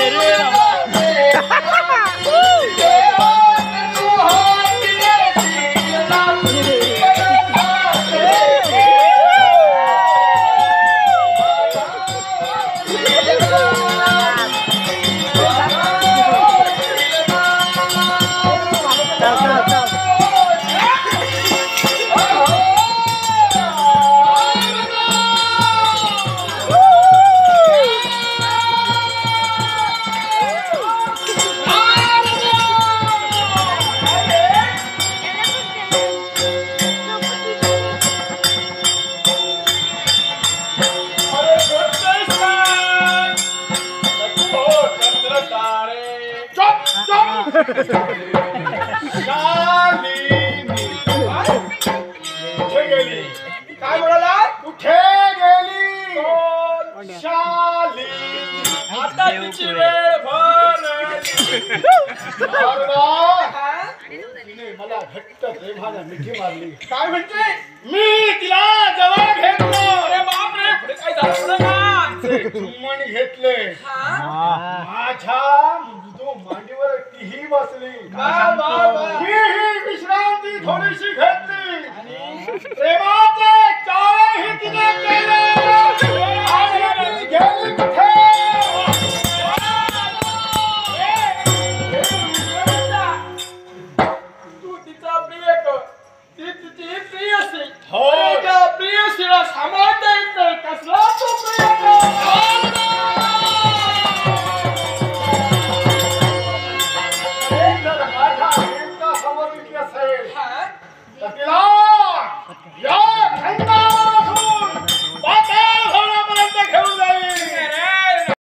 काय म्हणाला? कुठे गेली? शाली आता तिची वेळ भरली. मला घट्ट प्रेमाने मिठी मारली. काय म्हणते? मी तिला जवळ घेतलो. अरे बापरे, पुढे काय झालं का? चुम्मन घेतले. माझ्या मृदू मांडीवर तीही बसली. ही विश्रांती थोडीशी घेतली. प्रेमाचे चाळही तिने केले.